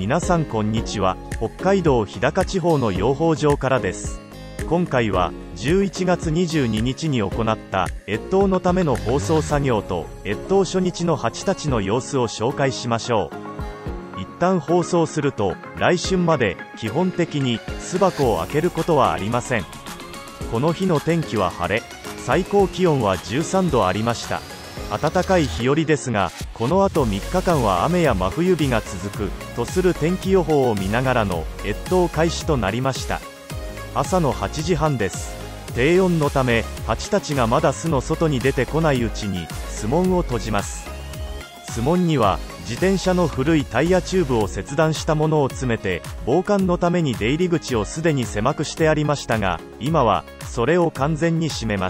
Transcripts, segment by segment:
皆さんこんにちは。北海道日高地方の養蜂場からです。今回は11月22日に行った越冬のための包装作業と越冬初日の蜂たちの様子を紹介しましょう。一旦包装すると来春まで基本的に巣箱を開けることはありません。この日の天気は晴れ、最高気温は13度ありました。暖かい日和ですが、この後3日間は雨や真冬日が続くとする天気予報を見ながらの越冬開始となりました。朝の8時半です。低温のため蜂たちがまだ巣の外に出てこないうちに巣門を閉じます。巣門には自転車の古いタイヤチューブを切断したものを詰めて防寒のために出入り口をすでに狭くしてありましたが、今はそれを完全に閉めます。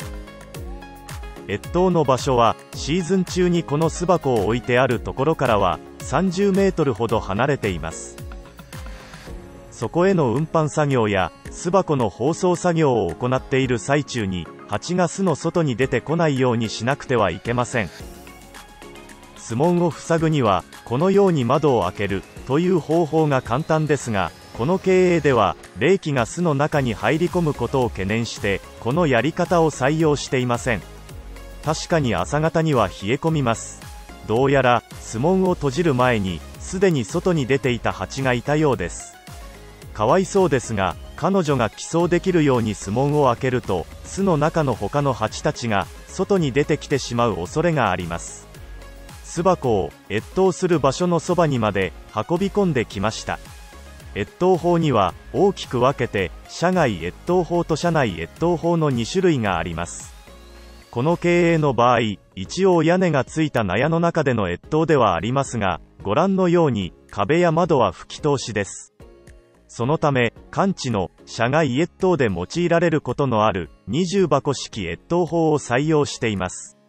越冬の場所はシーズン中にこの巣箱を置いてあるところからは30メートルほど離れています。そこへの運搬作業や巣箱の包装作業を行っている最中に蜂が巣の外に出てこないようにしなくてはいけません。巣門を塞ぐにはこのように窓を開けるという方法が簡単ですが、この経営では冷気が巣の中に入り込むことを懸念してこのやり方を採用していません。確かに朝方には冷え込みます。どうやら巣門を閉じる前にすでに外に出ていた蜂がいたようです。かわいそうですが、彼女が寄巣できるように巣門を開けると巣の中の他の蜂たちが外に出てきてしまう恐れがあります。巣箱を越冬する場所のそばにまで運び込んできました。越冬法には大きく分けて車外越冬法と車内越冬法の2種類があります。この経営の場合、一応屋根がついた納屋の中での越冬ではありますが、ご覧のように壁や窓は吹き通しです。そのため寒地の車外越冬で用いられることのある20箱式越冬法を採用しています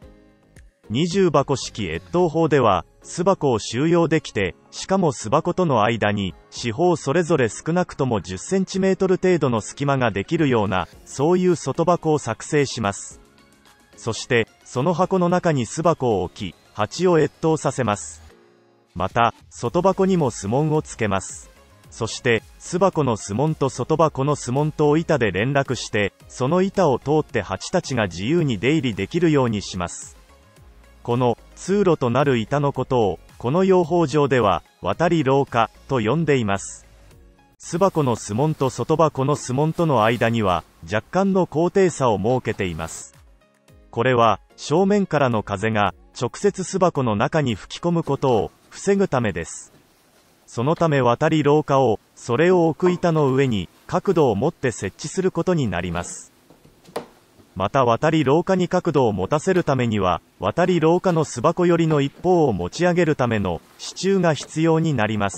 。20箱式越冬法では巣箱を収容できて、しかも巣箱との間に四方それぞれ少なくとも10センチメートル程度の隙間ができるような、そういう外箱を作成します。そしてその箱の中に巣箱を置き蜂を越冬させます。また外箱にも巣門をつけます。そして巣箱の巣門と外箱の巣門とを板で連絡して、その板を通って蜂たちが自由に出入りできるようにします。この通路となる板のことをこの養蜂場では渡り廊下と呼んでいます。巣箱の巣門と外箱の巣門との間には若干の高低差を設けています。これは正面からの風が直接巣箱の中に吹き込むことを防ぐためです。そのため渡り廊下をそれを置く板の上に角度を持って設置することになります。また渡り廊下に角度を持たせるためには渡り廊下の巣箱寄りの一方を持ち上げるための支柱が必要になります。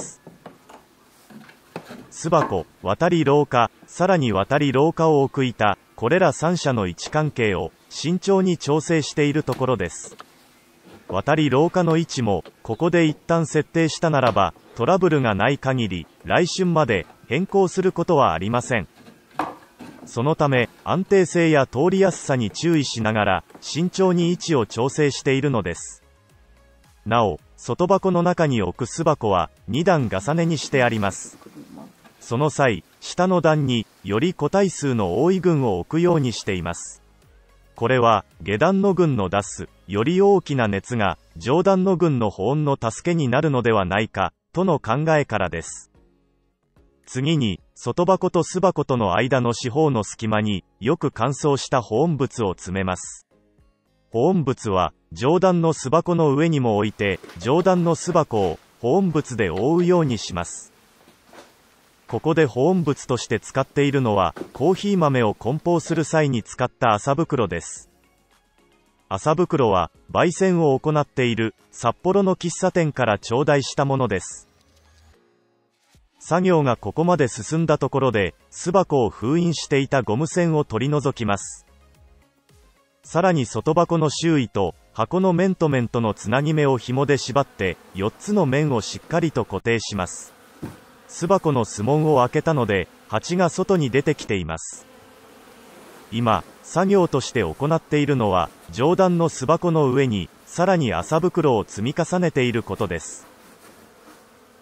巣箱、渡り廊下、さらに渡り廊下を置く板、これら3者の位置関係を慎重に調整しているところです。渡り廊下の位置もここで一旦設定したならばトラブルがない限り来春まで変更することはありません。そのため安定性や通りやすさに注意しながら慎重に位置を調整しているのです。なお外箱の中に置く巣箱は2段重ねにしてあります。その際下の段により個体数の多い群を置くようにしています。これは下段の群の出すより大きな熱が上段の群の保温の助けになるのではないかとの考えからです。次に外箱と巣箱との間の四方の隙間によく乾燥した保温物を詰めます。保温物は上段の巣箱の上にも置いて上段の巣箱を保温物で覆うようにします。ここで保温物として使っているのはコーヒー豆を梱包する際に使った麻袋です。麻袋は焙煎を行っている札幌の喫茶店から頂戴したものです。作業がここまで進んだところで巣箱を封印していたゴム栓を取り除きます。さらに外箱の周囲と箱の面と面とのつなぎ目を紐で縛って4つの面をしっかりと固定します。巣箱の巣門を開けたので蜂が外に出てきています。今作業として行っているのは上段の巣箱の上にさらに麻袋を積み重ねていることです。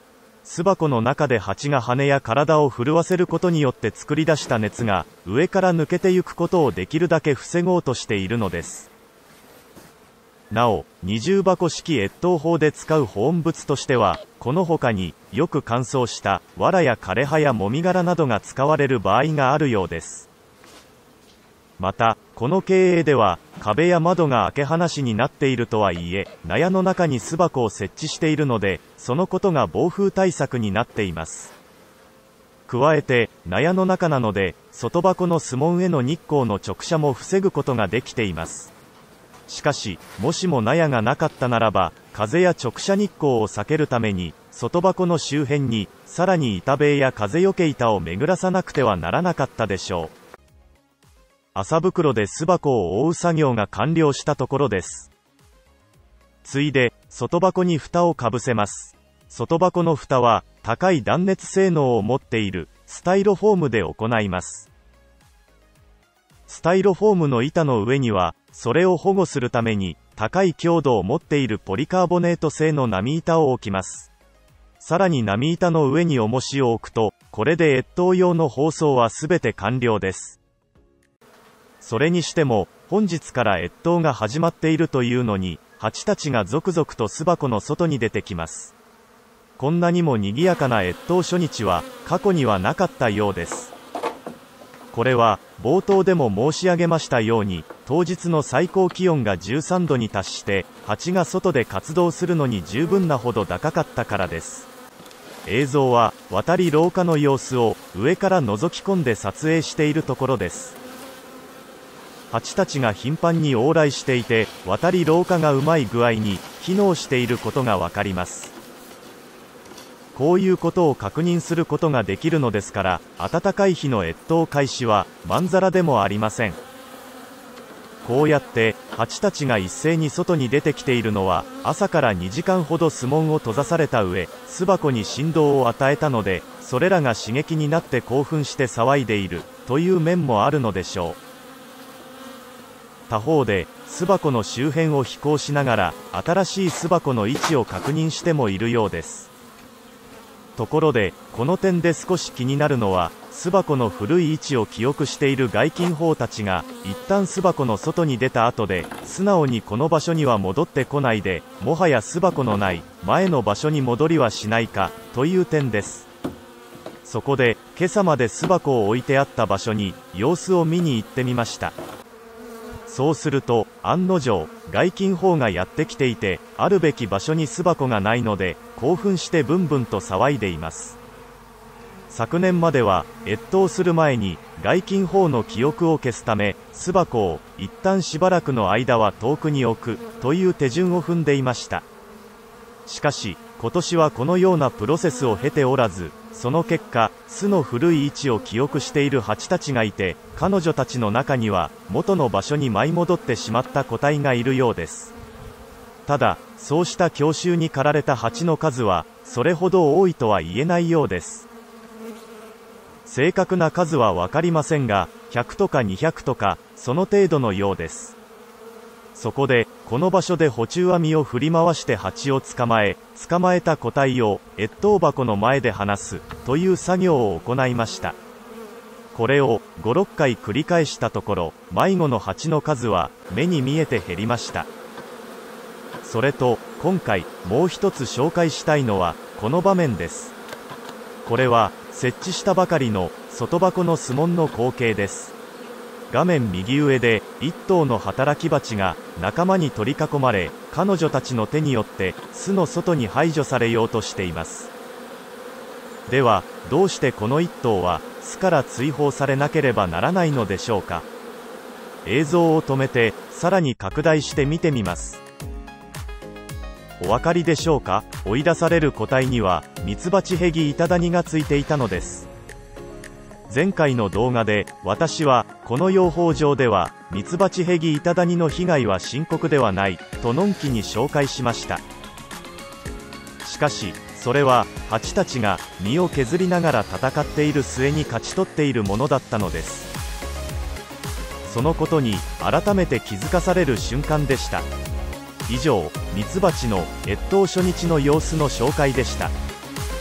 巣箱の中で蜂が羽や体を震わせることによって作り出した熱が上から抜けてゆくことをできるだけ防ごうとしているのです。なお、二重箱式越冬法で使う保温物としては、この他によく乾燥した藁や枯葉やもみ殻などが使われる場合があるようです。また、この経営では壁や窓が開け放しになっているとはいえ、納屋の中に巣箱を設置しているので、そのことが暴風対策になっています。加えて、納屋の中なので、外箱の巣門への日光の直射も防ぐことができています。しかし、もしも納屋がなかったならば、風や直射日光を避けるために、外箱の周辺に、さらに板塀や風よけ板を巡らさなくてはならなかったでしょう。麻袋で巣箱を覆う作業が完了したところです。次いで、外箱に蓋をかぶせます。外箱の蓋は、高い断熱性能を持っている、スタイロフォームで行います。スタイロフォームの板の上には、それを保護するために、高い強度を持っているポリカーボネート製の波板を置きます。さらに波板の上に重しを置くと、これで越冬用の包装はすべて完了です。それにしても、本日から越冬が始まっているというのに、蜂たちが続々と巣箱の外に出てきます。こんなにも賑やかな越冬初日は、過去にはなかったようです。これは、冒頭でも申し上げましたように、当日の最高気温が13度に達して、蜂が外で活動するのに十分なほど高かったからです。映像は、渡り廊下の様子を、上から覗き込んで撮影しているところです。蜂たちが頻繁に往来していて、渡り廊下がうまい具合に機能していることがわかります。こういうことを確認することができるのですから、暖かい日の越冬開始はまんざらでもありません。こうやって蜂たちが一斉に外に出てきているのは、朝から2時間ほど巣門を閉ざされた上、巣箱に振動を与えたので、それらが刺激になって興奮して騒いでいるという面もあるのでしょう。他方で、巣箱の周辺を飛行しながら、新しい巣箱の位置を確認してもいるようです。ところで、この点で少し気になるのは、巣箱の古い位置を記憶している外勤兵たちが、一旦巣箱の外に出た後で、素直にこの場所には戻ってこないで、もはや巣箱のない前の場所に戻りはしないか、という点です。そこで、今朝まで巣箱を置いてあった場所に、様子を見に行ってみました。そうすると、案の定、外勤兵がやってきていて、あるべき場所に巣箱がないので、興奮してブンブンと騒いでいます。昨年までは、越冬する前に、外勤兵の記憶を消すため、巣箱を、一旦しばらくの間は遠くに置く、という手順を踏んでいました。しかし、今年はこのようなプロセスを経ておらず、その結果、巣の古い位置を記憶している蜂たちがいて、彼女たちの中には、元の場所に舞い戻ってしまった個体がいるようです。ただ、そうした郷愁に駆られた蜂の数は、それほど多いとは言えないようです。正確な数はわかりませんが、100とか200とか、その程度のようです。そこで、この場所で捕虫網を振り回して蜂を捕まえた個体を越冬箱の前で離すという作業を行いました。これを5、6回繰り返したところ、迷子の蜂の数は目に見えて減りました。それと、今回もう一つ紹介したいのはこの場面です。これは設置したばかりの外箱の巣門の光景です。画面右上で1頭の働き蜂が仲間に取り囲まれ、彼女たちの手によって巣の外に排除されようとしています。では、どうしてこの1頭は巣から追放されなければならないのでしょうか。映像を止めてさらに拡大して見てみます。お分かりでしょうか。追い出される個体にはミツバチヘギイタダニがついていたのです。前回の動画で私はこの養蜂場ではミツバチヘギイタダニの被害は深刻ではないとのんきに紹介しました。しかしそれは蜂たちが身を削りながら戦っている末に勝ち取っているものだったのです。そのことに改めて気づかされる瞬間でした。以上、ミツバチの越冬初日の様子の紹介でした。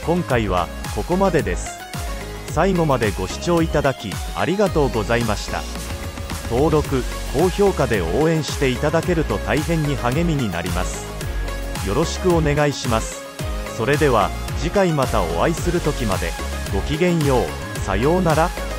今回はここまでです。最後までご視聴いただきありがとうございました。登録、高評価で応援していただけると大変に励みになります。よろしくお願いします。それでは次回またお会いする時までごきげんよう。さようなら。